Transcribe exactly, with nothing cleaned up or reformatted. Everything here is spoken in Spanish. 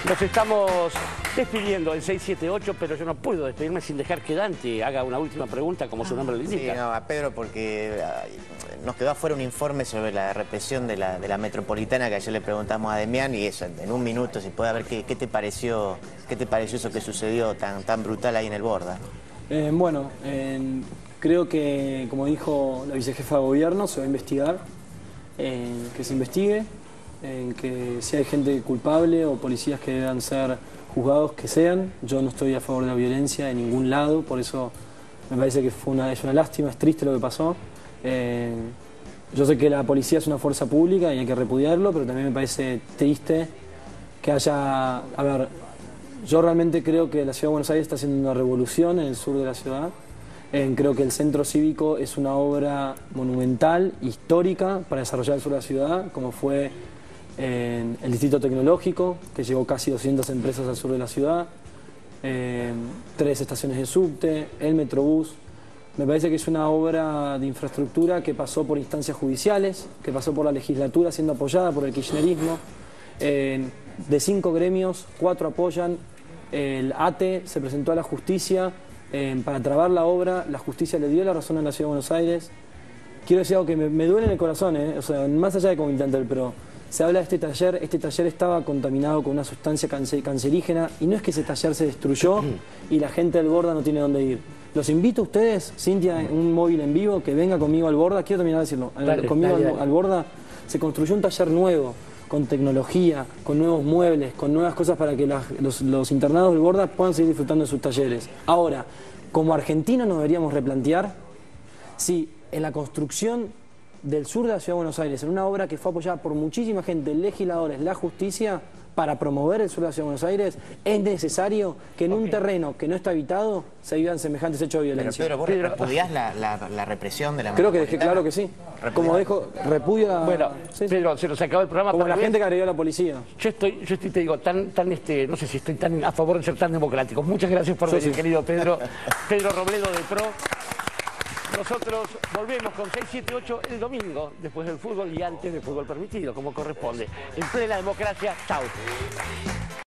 Nos estamos despidiendo en seis siete ocho, pero yo no puedo despedirme sin dejar que Dante haga una última pregunta, como su nombre lo indica. Sí, no, a Pedro, porque uh, nos quedó afuera un informe sobre la represión de la, de la metropolitana que ayer le preguntamos a Demián, y eso, en un minuto, si puede ver qué, qué te pareció, qué te pareció eso que sucedió tan, tan brutal ahí en el Borda. Eh, bueno, eh, creo que, como dijo la vicejefa de gobierno, se va a investigar, eh, que se investigue, en que si hay gente culpable o policías que deban ser juzgados, que sean. Yo no estoy a favor de la violencia de ningún lado, por eso me parece que fue una, es una lástima, es triste lo que pasó. Eh, yo sé que la policía es una fuerza pública y hay que repudiarlo, pero también me parece triste que haya... A ver, yo realmente creo que la Ciudad de Buenos Aires está haciendo una revolución en el sur de la ciudad. Eh, creo que el centro cívico es una obra monumental, histórica, para desarrollar el sur de la ciudad, como fue en el distrito tecnológico, que llegó casi doscientas empresas al sur de la ciudad, eh, tres estaciones de subte, el Metrobús. Me parece que es una obra de infraestructura que pasó por instancias judiciales, que pasó por la legislatura siendo apoyada por el kirchnerismo. Eh, de cinco gremios, cuatro apoyan. El A T E se presentó a la justicia eh, para trabar la obra. La justicia le dio la razón a la Ciudad de Buenos Aires. Quiero decir algo que me, me duele en el corazón, eh, o sea, más allá de Comitante, pero se habla de este taller. Este taller estaba contaminado con una sustancia cance, cancerígena, y no es que ese taller se destruyó y la gente del Borda no tiene dónde ir. Los invito a ustedes, Cintia, un móvil en vivo, que venga conmigo al Borda. Quiero terminar de decirlo. Dale, conmigo dale, al, dale. al Borda se construyó un taller nuevo, con tecnología, con nuevos muebles, con nuevas cosas para que las, los, los internados del Borda puedan seguir disfrutando de sus talleres. Ahora, como argentinos nos deberíamos replantear si en la construcción del sur de la Ciudad de Buenos Aires, en una obra que fue apoyada por muchísima gente, legisladores, la justicia, para promover el sur de la Ciudad de Buenos Aires, es necesario que en okay. un terreno que no está habitado se vivan semejantes hechos de violencia. Pero, Pedro, ¿vos repudiás la, la, la represión de la Creo que dejé claro que sí. Como dejo, repudio la... Bueno, sí. Pedro, se nos acabó el programa. Como la bien. gente que agredió a la policía. Yo estoy, yo estoy, te digo, tan, tan este, no sé si estoy tan a favor de ser tan democrático. Muchas gracias por venir, sí. querido Pedro. Pedro Robledo de Pro. Nosotros volvemos con seis siete ocho el domingo, después del fútbol y antes del fútbol permitido, como corresponde. En plena democracia, chau.